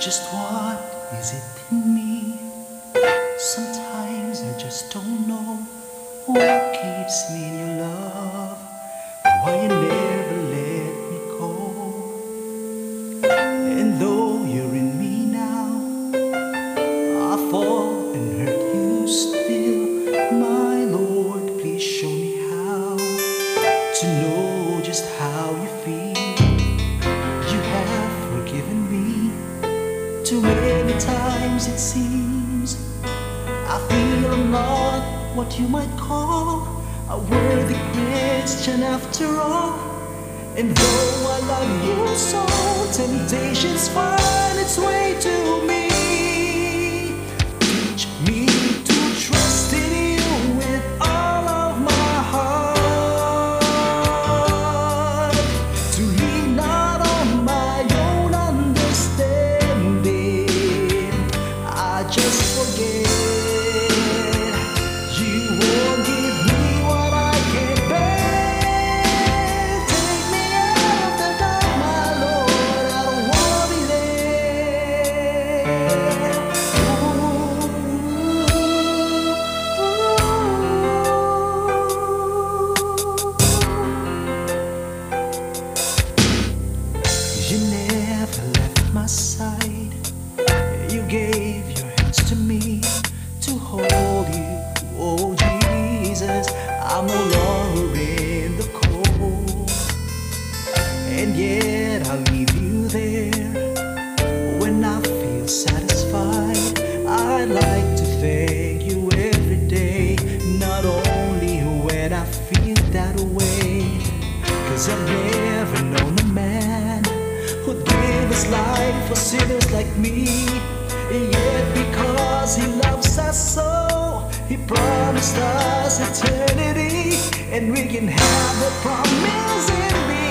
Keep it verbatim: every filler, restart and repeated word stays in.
Just what is it in me? Sometimes I just don't know what keeps me in your love, why you never let me go. And though you're in me now, I fall and hurt you still. My Lord, please show me how to know just how you feel. You have forgiven me too many times, it seems. I feel I'm not what you might call a worthy Christian after all. And though I love you so, temptations find its way to me. Teach me to trust in you with all of my heart, to lean not on my own understanding. I just forget. You won't give me what I can't bear. Take me out of the dark, my Lord. I don't wanna be there. You never left my side. You gave your hands to me to hold you. Oh Jesus, I'm no longer in the cold, and yet I leave you there. When I feel satisfied, I'd like to thank you every day, not only when I feel that way. Cause I've never known a man who'd give his life for sinners like me. Yet because he loves us so, he promised us eternity, and we can have the promise in me.